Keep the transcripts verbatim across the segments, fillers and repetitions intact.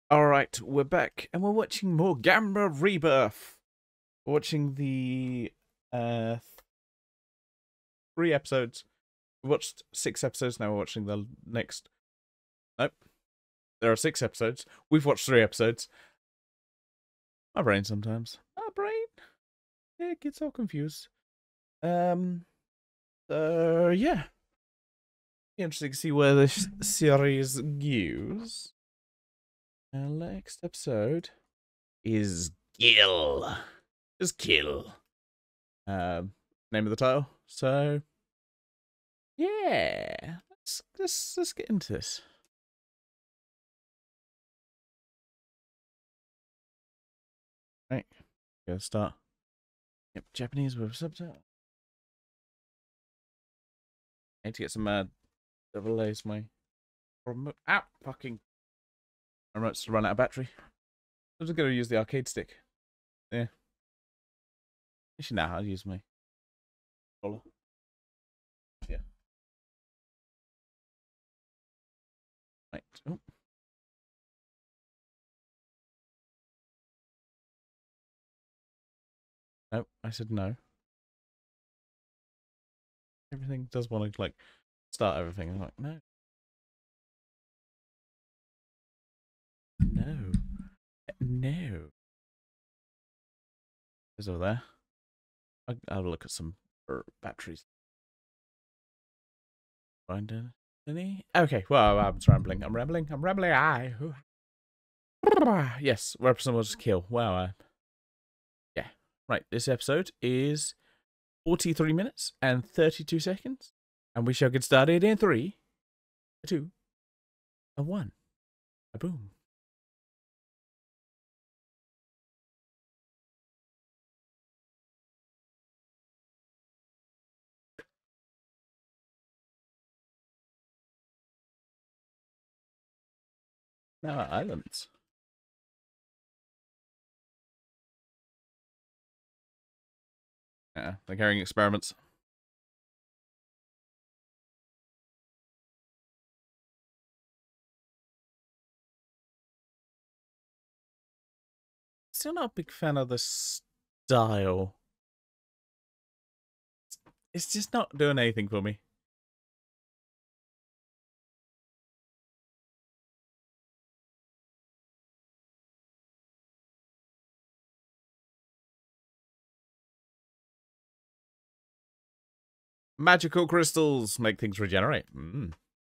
Alright, we're back and we're watching more Gamma Rebirth. We're watching the uh three episodes. We watched six episodes, now we're watching the next. Nope. There are six episodes. We've watched three episodes. My brain sometimes. My brain. Yeah, it gets all confused. Um uh yeah. Interesting to see where this series goes. Uh, next episode is Gil. Just Kill. Um, name of the title. So, yeah, let's let's let's get into this. Right, go start. Yep, Japanese with subtitle. I need to get some uh, double A's my remote. Ow, fucking remote's to run out of battery. I'm just gonna use the arcade stick. Yeah, you should know how to use my controller. Yeah. Right. Oh. No, I said no. Everything does want to like start everything. I'm like, no, no, no. Is over there. I'll, I'll look at some er, batteries. Find any? Okay, well, I'm just rambling. I'm rambling. I'm rambling. I. Yes, Represent was kill. Wow. Uh, yeah. Right. This episode is forty-three minutes and thirty-two seconds, and we shall get started in three, a two, a one, a boom. Now islands. Yeah, they're carrying experiments. Still not a big fan of the style. It's just not doing anything for me. Magical crystals make things regenerate. Mm.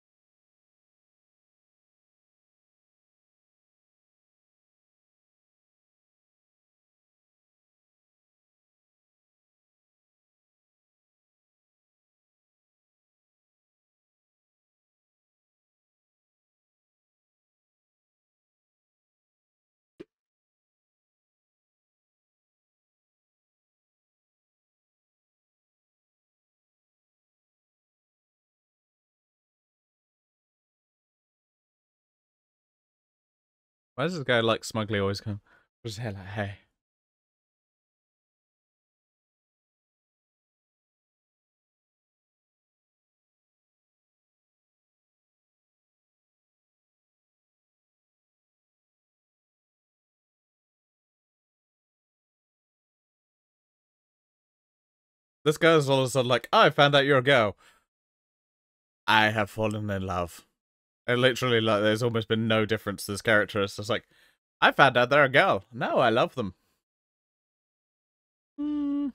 Why does this guy like smugly always come? Just hell, hey. This guy's all of a sudden like, oh, I found out you're a girl. I have fallen in love. And literally, like, there's almost been no difference to this character. It's just like, I found out they're a girl. No, I love them. Hmm.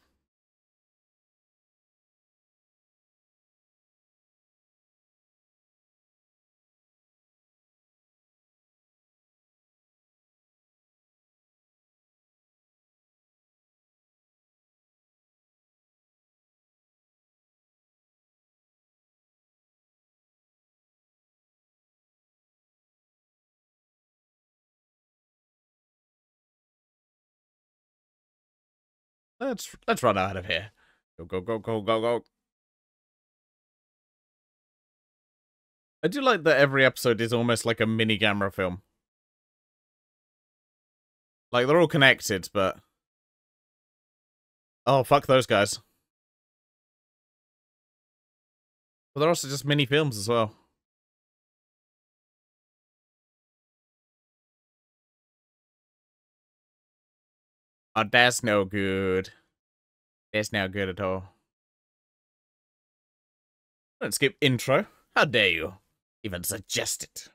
Let's let's run out of here. Go go go go go go. I do like that every episode is almost like a mini Gamera film. Like they're all connected, but oh fuck those guys. But they're also just mini films as well. Oh, that's no good. That's no good at all. Don't skip intro. How dare you even suggest it?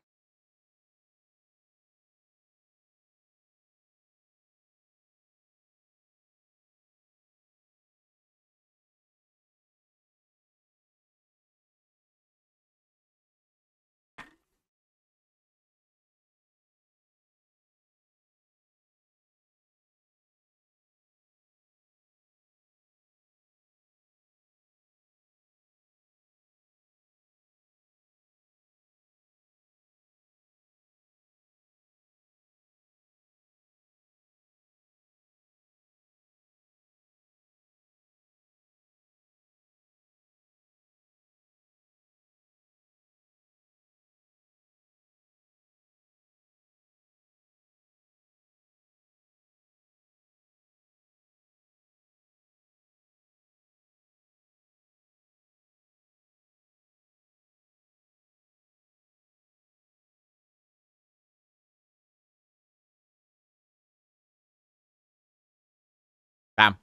Bam.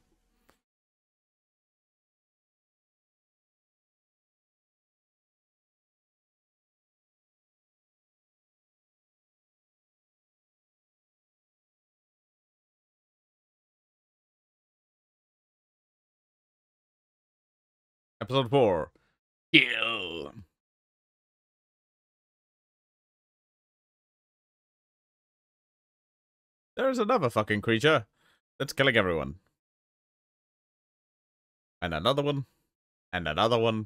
Episode four. Kill. There's another fucking creature that's killing everyone. And another one. And another one.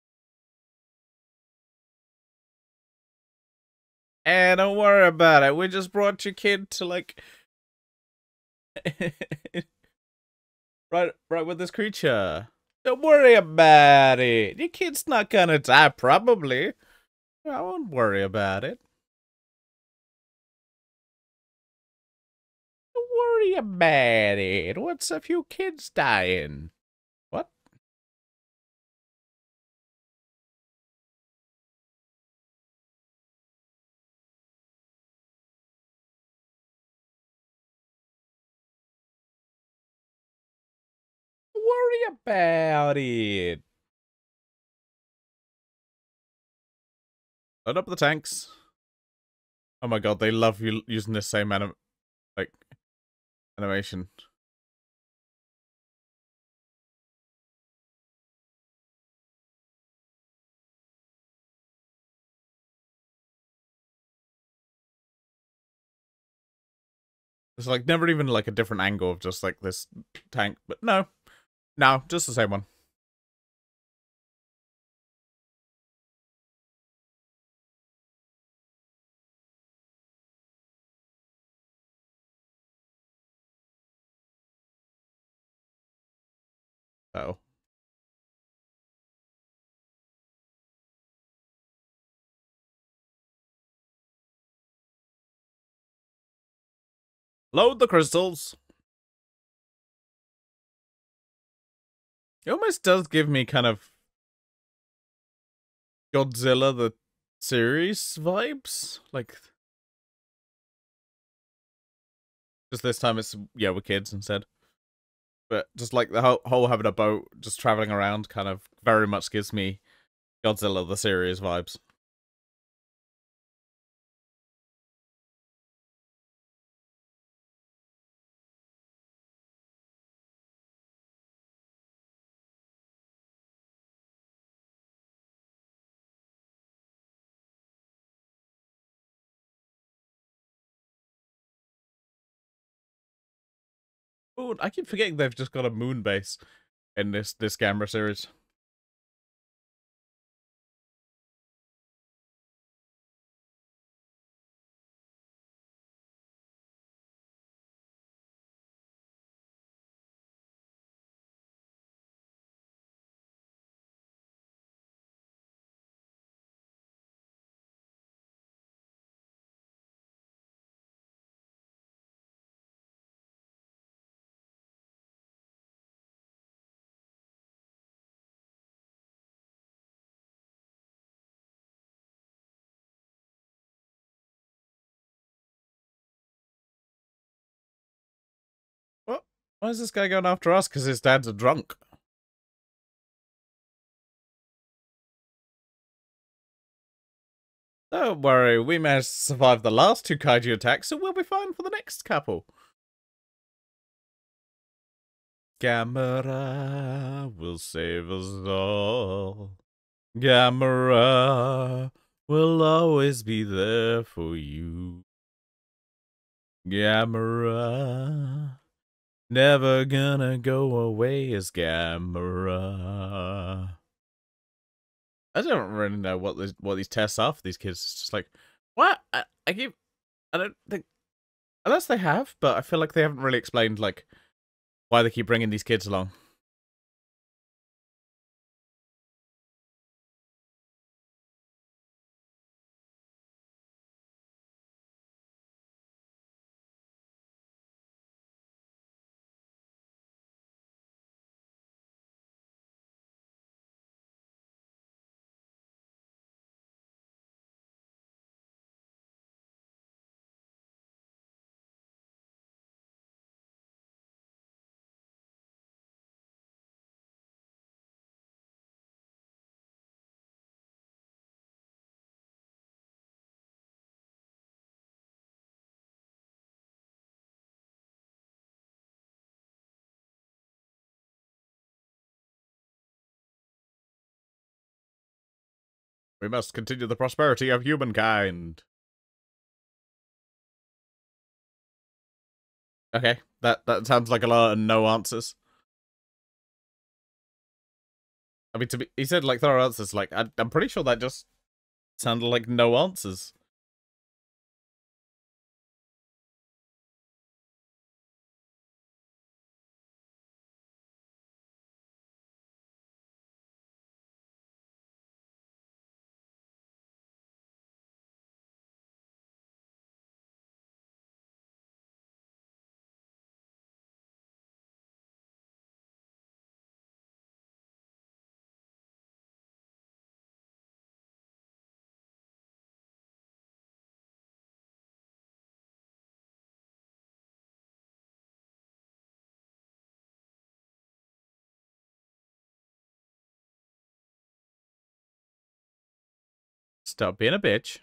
And don't worry about it. We just brought your kid to like right right with this creature. Don't worry about it. Your kid's not gonna die, probably. I won't worry about it. Don't worry about it. What's a few kids dying? What? Don't worry about it. Load up the tanks. Oh my god, they love you using this same anim like animation. It's like never even like a different angle of just like this tank, but no. No, just the same one. Oh. Load the crystals. It almost does give me kind of Godzilla the series vibes. Like, just this time it's, yeah, with kids instead. But just like the whole, whole having a boat, just traveling around kind of very much gives me Godzilla the series vibes. Oh, I keep forgetting they've just got a moon base in this this Gamera series. Why is this guy going after us? Because his dad's a drunk. Don't worry, we managed to survive the last two kaiju attacks, so we'll be fine for the next couple. Gamera will save us all. Gamera will always be there for you. Gamera, never gonna go away as Gamera. I don't really know what this, what these tests are for these kids. It's just like, what? I, I keep, I don't think, unless they have, but I feel like they haven't really explained like why they keep bringing these kids along. We must continue the prosperity of humankind. Okay, that that sounds like a lot of no answers. I mean, to be, he said like thorough answers. Like I, I'm pretty sure that just sounded like no answers. Stop being a bitch.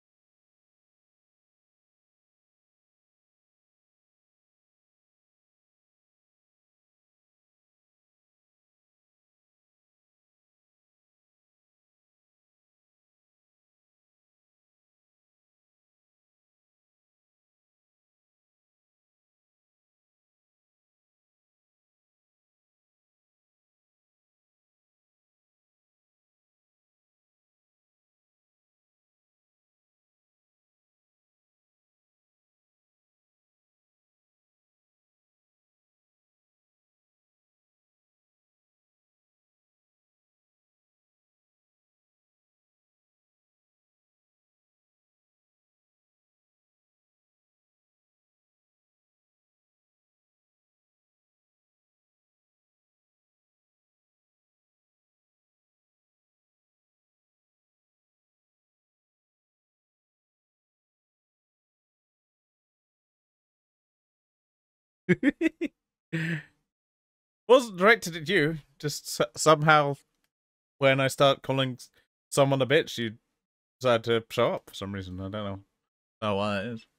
Wasn't directed at you. Just somehow, when I start calling someone a bitch, you decide to show up for some reason. I don't know. Oh, why it is.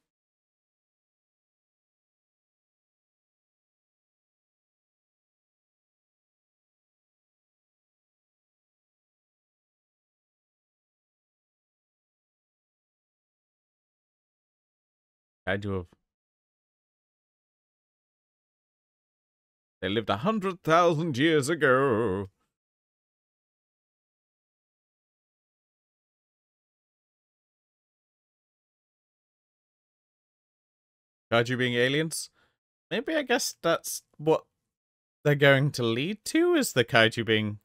Had you have? They lived a hundred thousand years ago. Kaiju being aliens? Maybe I guess that's what they're going to lead to, is the kaiju being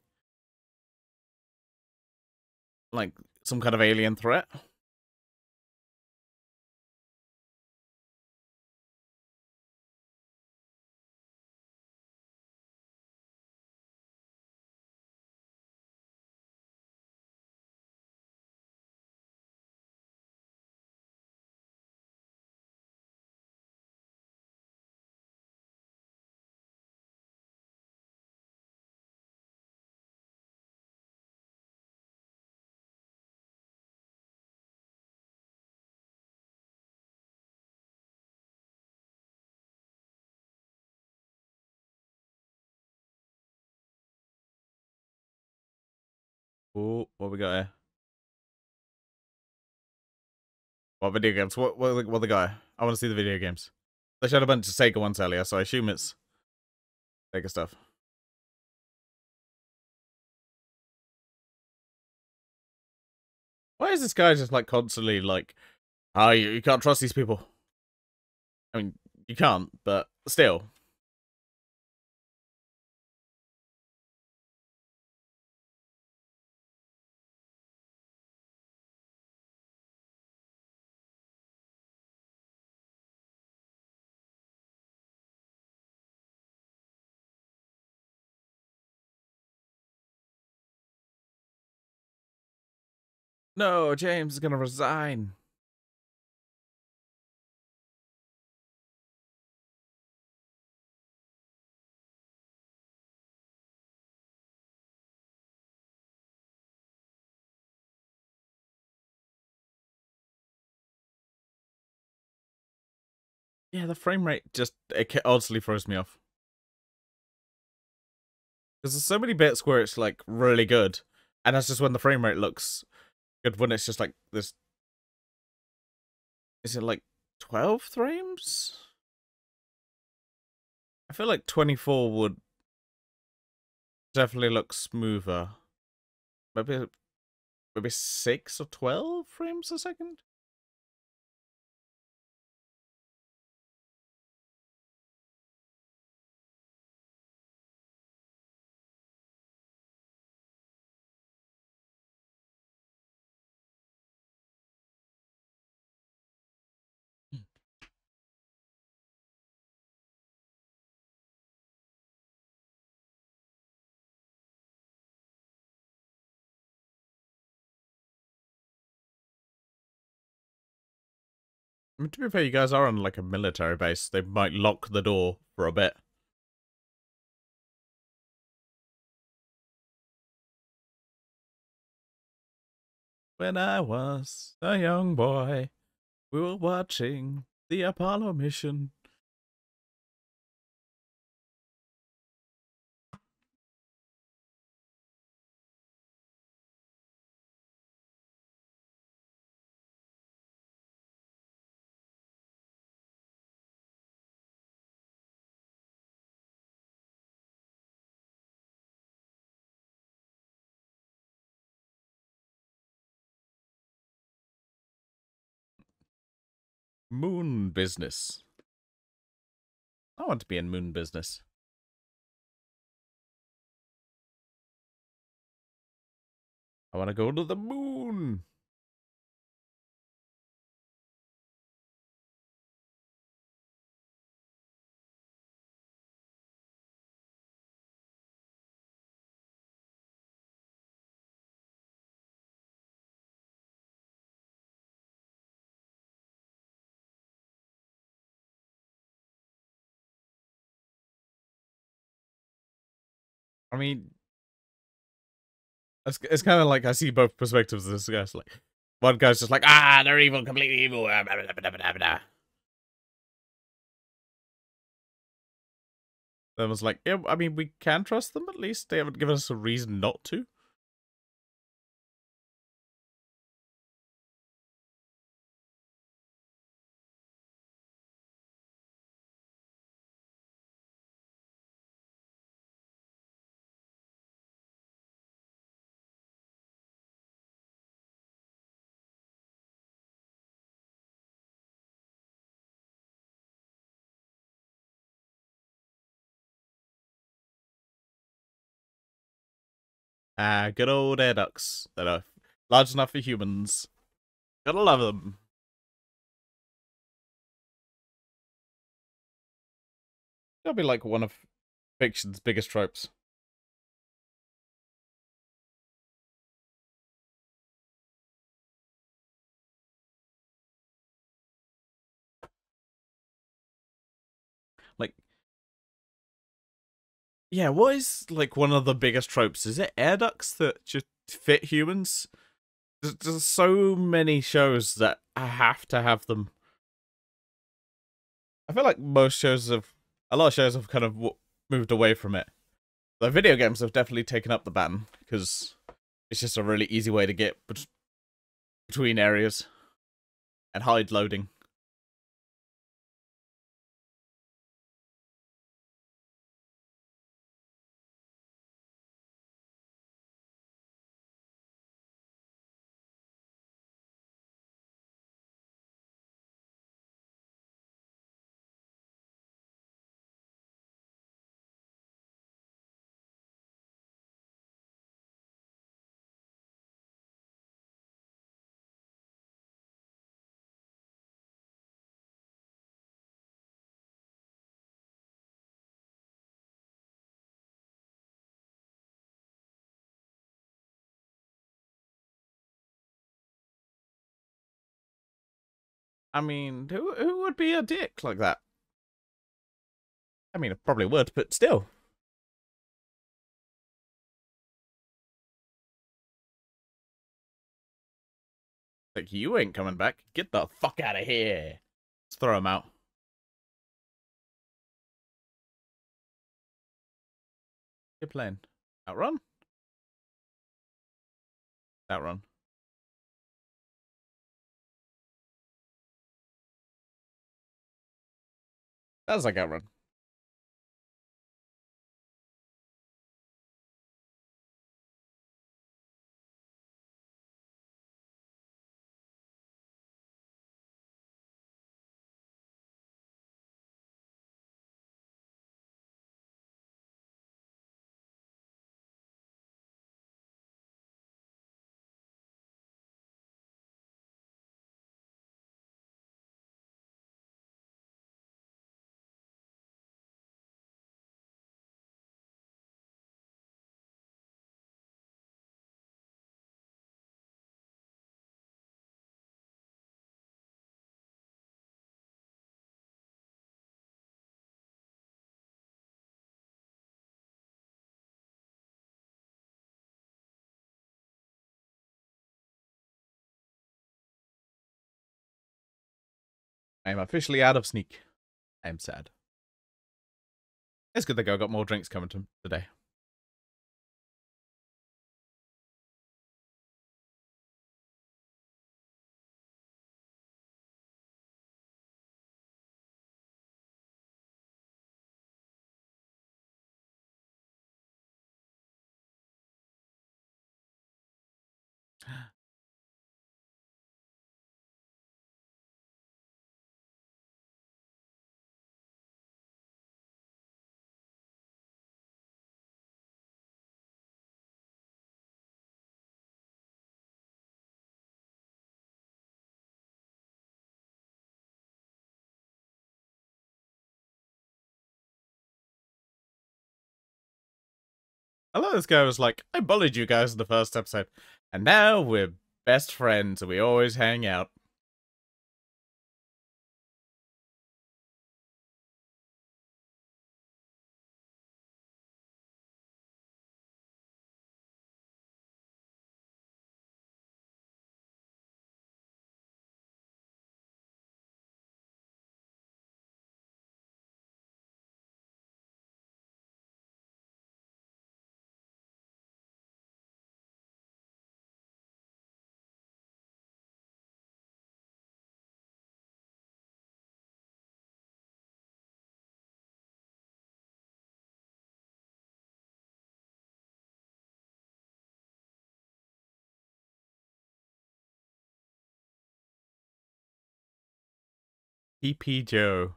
like some kind of alien threat. Oh, what we got here? What video games? What what what the guy? I want to see the video games. They showed a bunch of Sega ones earlier, so I assume it's Sega stuff. Why is this guy just like constantly like, oh, you, you can't trust these people? I mean, you can't, but still. No, James is gonna resign. Yeah, the frame rate just it oddly throws me off. Because there's so many bits where it's like really good, and that's just when the frame rate looks good. When it's just like this, is it like twelve frames? I feel like twenty-four would definitely look smoother. Maybe maybe six or twelve frames a second. I mean, to be fair, you guys are on like a military base. They might lock the door for a bit. When I was a young boy, we were watching the Apollo mission. Moon business. I want to be in moon business. I want to go to the moon. I mean, it's, it's kind of like I see both perspectives of this guy. It's like, one guy's just like, ah, they're evil, completely evil. Blah, blah, blah, blah, blah, blah. Then was like, yeah, I mean, we can trust them at least. They haven't given us a reason not to. Ah, good old air ducts that are large enough for humans. Gotta love them. That'll be like one of fiction's biggest tropes. Like, yeah, what is like one of the biggest tropes? Is it air ducts that just fit humans? There's, there's so many shows that I have to have them. I feel like most shows have, a lot of shows have kind of w moved away from it. The video games have definitely taken up the ban because It's just a really easy way to get bet between areas and hide loading. I mean, who who would be a dick like that? I mean, I probably would, but still. Like, you ain't coming back. Get the fuck out of here. Let's throw him out. Good plan. Outrun? Outrun. That was like Outrun. I am officially out of sneak. I am sad. It's good that I got more drinks coming to today. I love this guy was like, I bullied you guys in the first episode, and now we're best friends and we always hang out. P P Joe.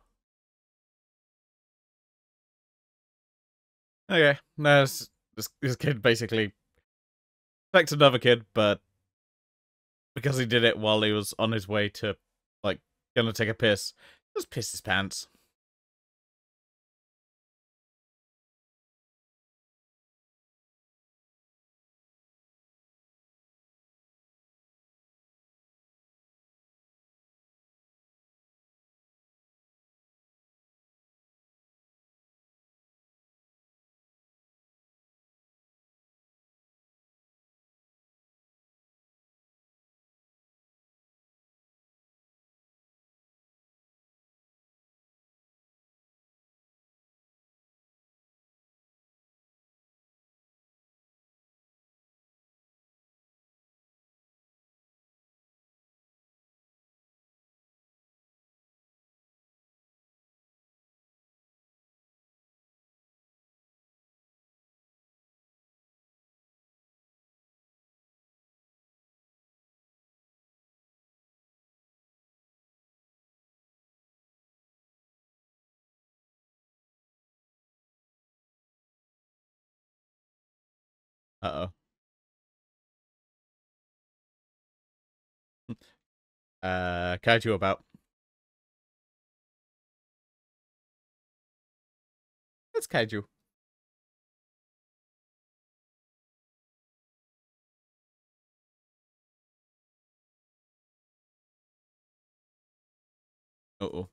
Okay, no, this, this, this kid basically affects another kid, but because he did it while he was on his way to, like, gonna take a piss, just piss his pants. Uh oh. Uh, kaiju about. It's kaiju. Uh oh.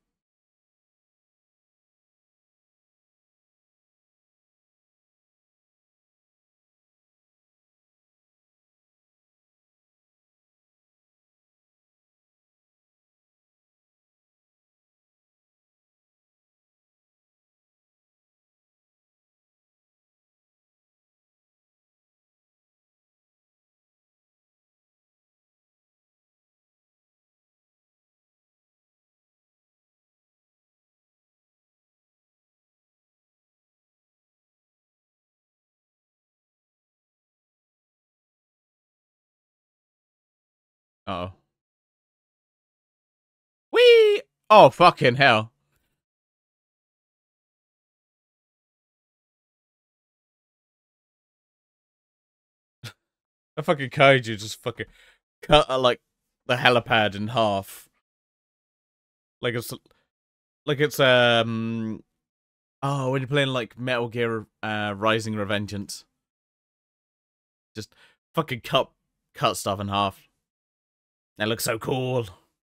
Uh oh. Whee! Oh, fucking hell. A fucking kaiju just fucking cut uh, like the helipad in half. Like it's like it's um oh, when you're playing like Metal Gear uh Rising Revengeance. Just fucking cut cut stuff in half. That looks so cool.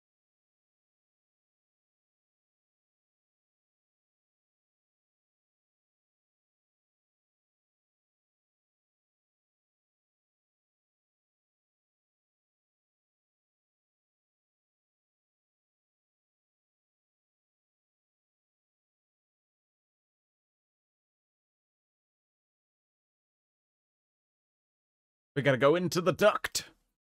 We gotta go into the duct.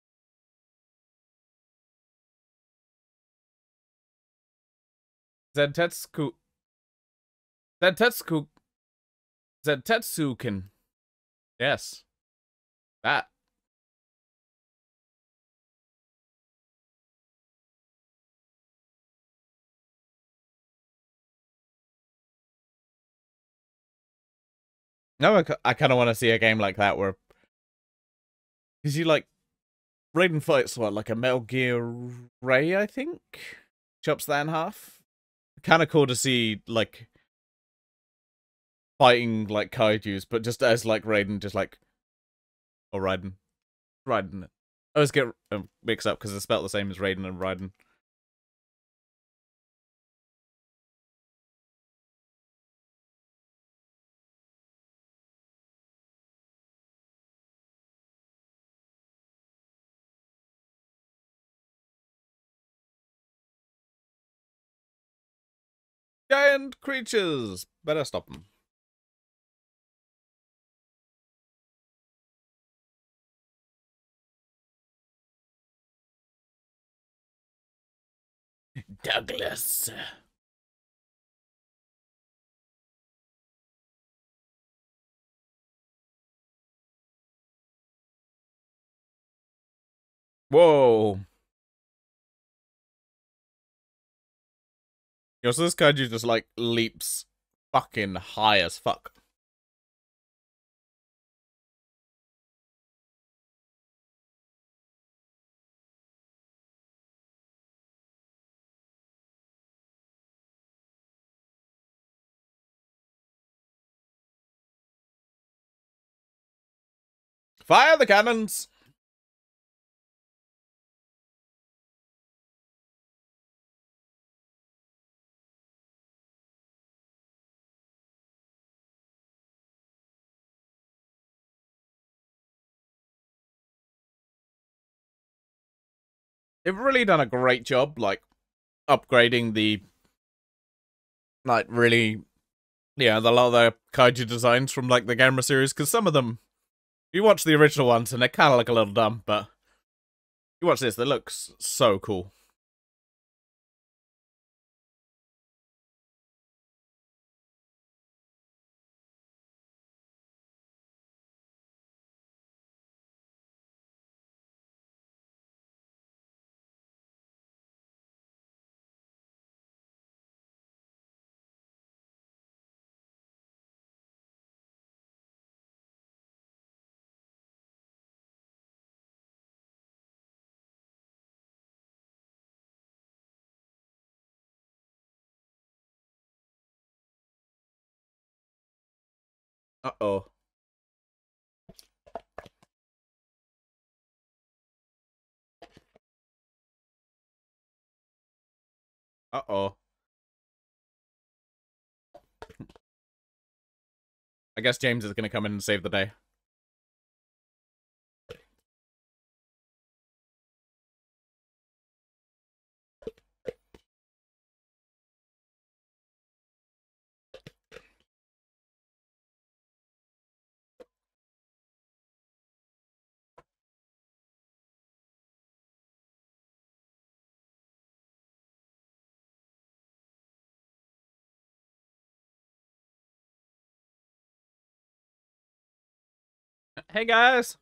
Zentetsu Zentetsu Zentetsuken. Yes. That. No, I, I kind of want to see a game like that where, because you like Raiden fights what, like a Metal Gear Ray, I think, chops that in half. Kind of cool to see like fighting like kaiju's, but just as like Raiden, just like or Raiden, Raiden. I always get um, mixed up because they're spelled the same as Raiden and Raiden. Giant creatures, better stop them. Douglas. Whoa. Yo, so this kaiju just like leaps fucking high as fuck. Fire the cannons! They've really done a great job, like, upgrading the, like, really, yeah, the lot of the kaiju designs from, like, the Gamera series, because some of them, you watch the original ones and they kind of look a little dumb, but you watch this, they look so cool. Uh-oh. Uh-oh. I guess James is gonna come in and save the day. Hey guys.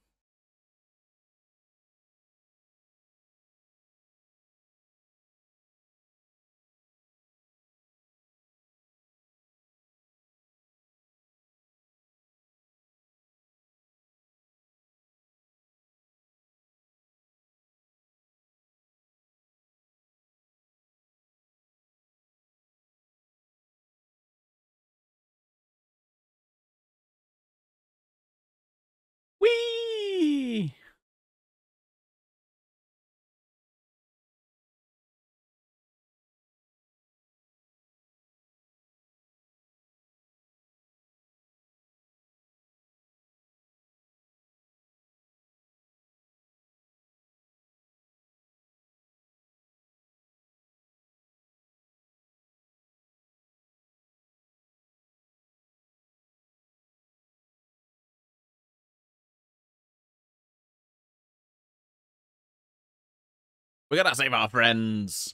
Whee! We gotta save our friends.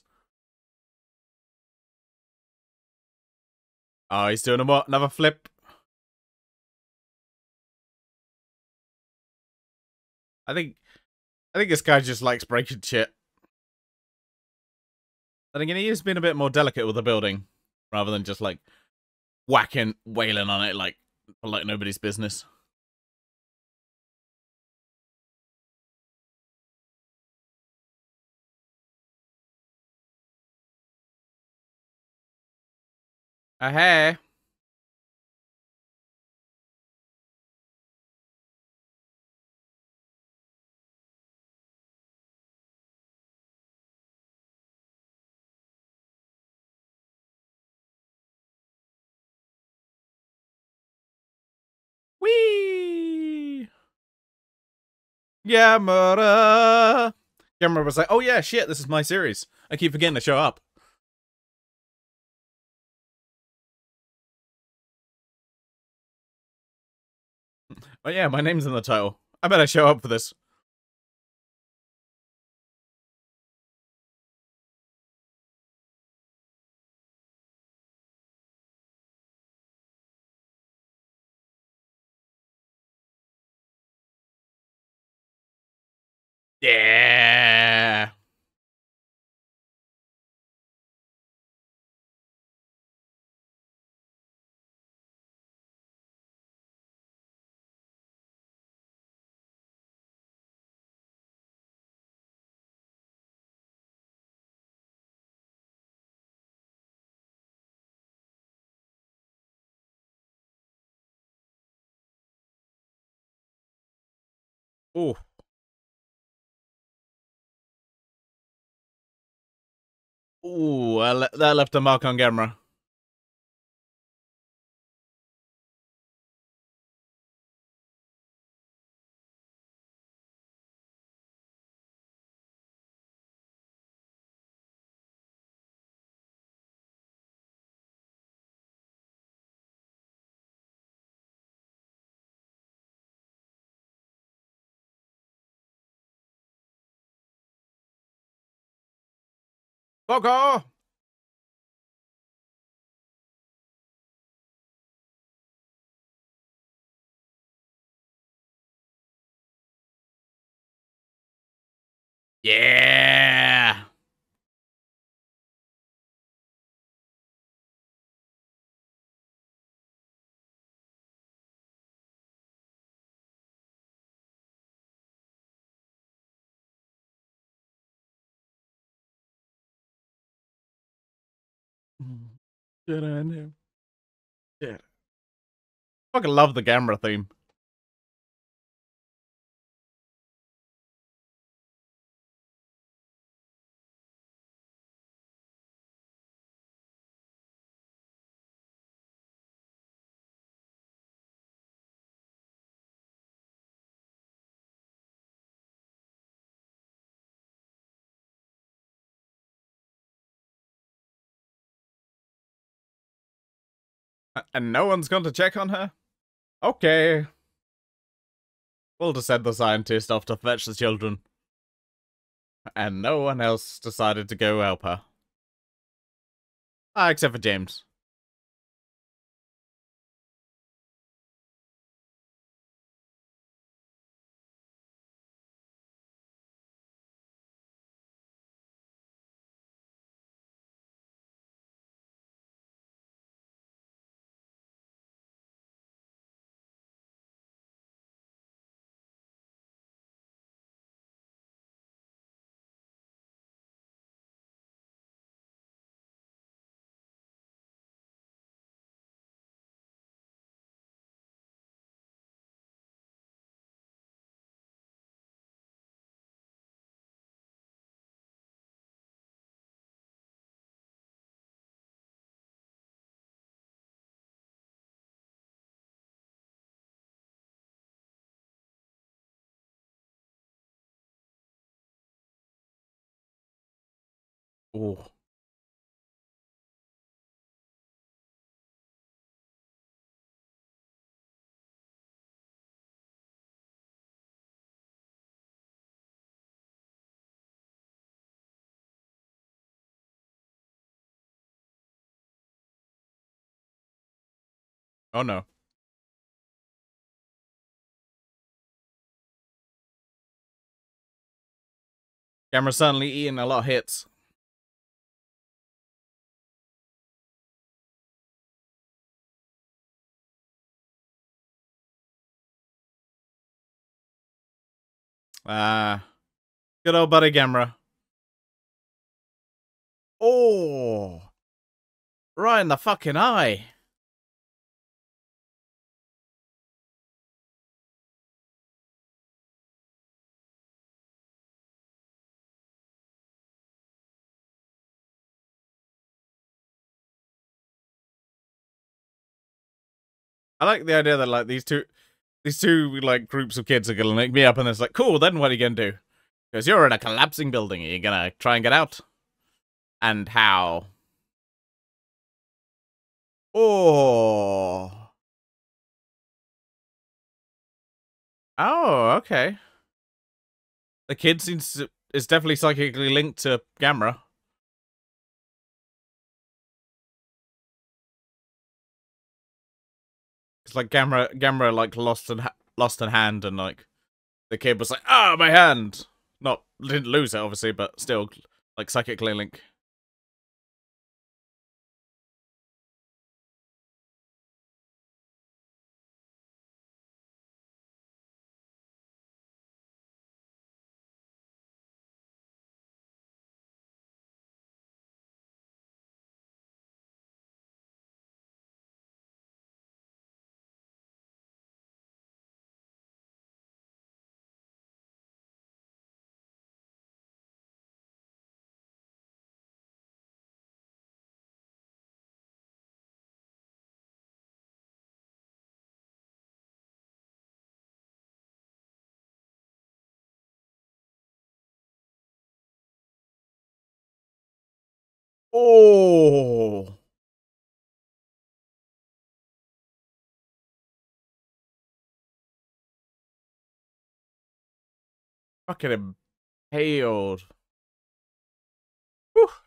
Oh, he's doing a more, another flip. I think I think this guy just likes breaking shit. I think he has been a bit more delicate with the building, rather than just like whacking, wailing on it like like nobody's business. Uh, hey. Whee! Gamera! Gamera was like, oh yeah, shit, this is my series. I keep forgetting to show up. Oh yeah, my name's in the title. I better show up for this. Yeah. Ooh. Ooh, I le that left a mark on camera. Poco! Yeah. Get in here. Get. fucking love the Gamera theme. And no one's gone to check on her? Okay. We'll just send the scientist off to fetch the children. And no one else decided to go help her. Ah, except for James. Oh. Oh no. Gamera's suddenly eating a lot of hits. Ah. Good old buddy Gamera. Oh. Right in the fucking eye. I like the idea that like these two these two like groups of kids are gonna like me up and it's like, cool, then what are you gonna do? Because you're in a collapsing building, are you gonna try and get out? And how? Oh. Oh, okay. The kid seems to, is definitely psychically linked to Gamera. It's like Gamera, Gamera like lost an lost a hand, and like the kid was like, "Ah, my hand." Not didn't lose it obviously, but still like psychically link. Oh. Fucking impaled. Whew.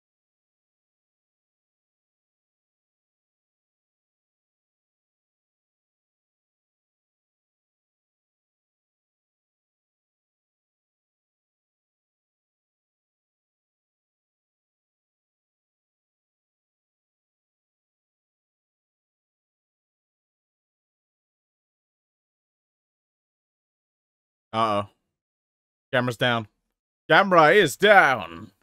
Uh oh. Camera's down. Camera is down.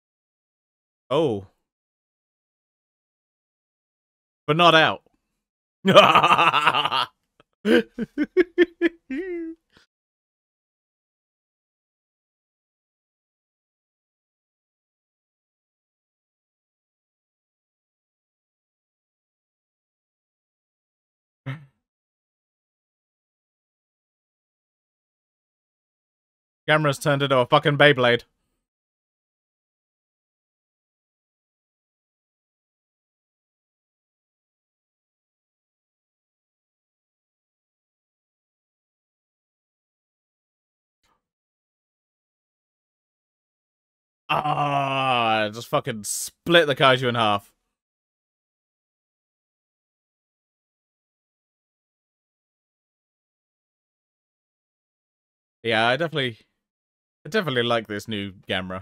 Oh. But not out. Camera's turned into a fucking Beyblade. Ah, just fucking split the kaiju in half. Yeah, I definitely, I definitely like this new Gamera.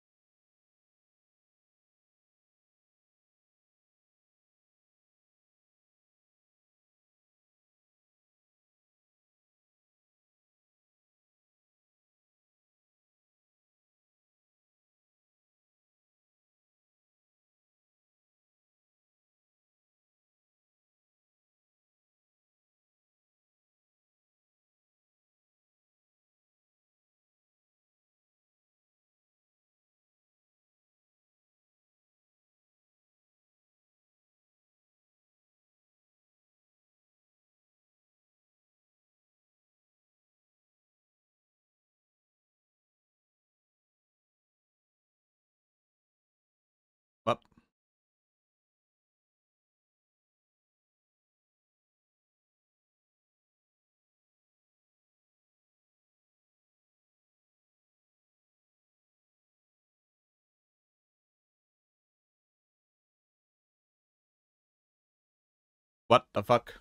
What? What the fuck?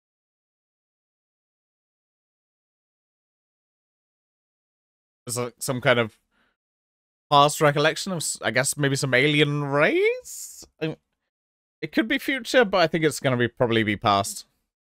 Is it some kind of past recollection of, I guess, maybe some alien race? I mean, it could be future, but I think it's gonna be probably be past.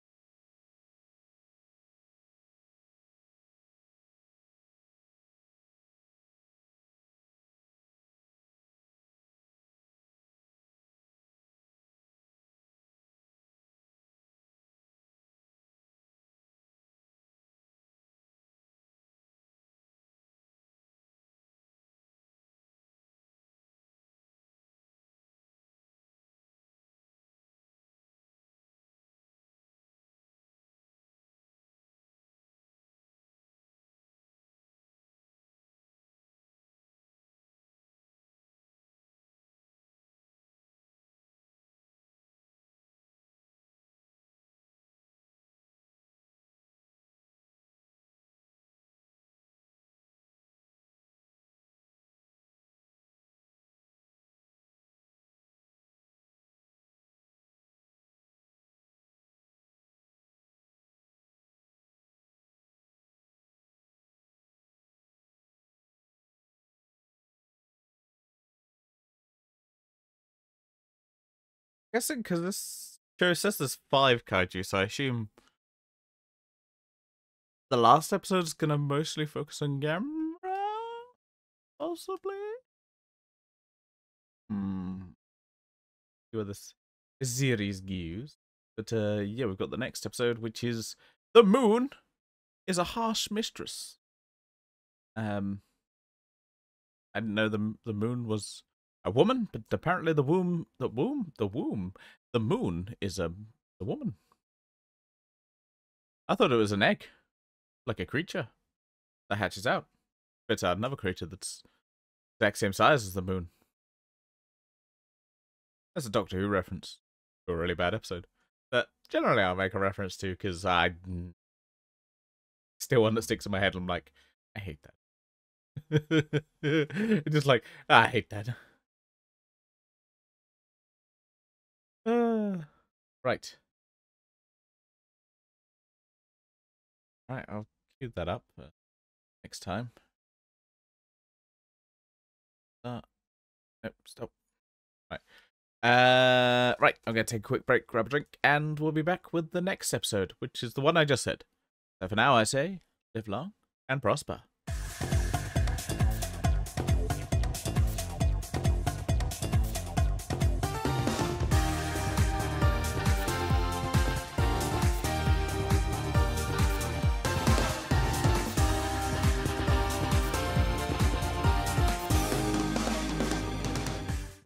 Guessing because this show says there's five kaiju, so I assume the last episode is gonna mostly focus on Gamera, possibly. Hmm. See what this series gives. But uh, yeah, we've got the next episode, which is the moon is a harsh mistress. Um, I didn't know the the moon was a woman, but apparently the womb, the womb, the womb, the moon is a a woman. I thought it was an egg, like a creature that hatches out. It's another creature that's the exact same size as the moon. That's a Doctor Who reference to a really bad episode that generally I'll make a reference to because I still one that sticks in my head. I'm like, I hate that. Just like, I hate that. Uh, right. Right, I'll cue that up uh, next time. Uh, nope, stop. Right. Uh, right, I'm going to take a quick break, grab a drink, and we'll be back with the next episode, which is the one I just said. So for now, I say, live long and prosper.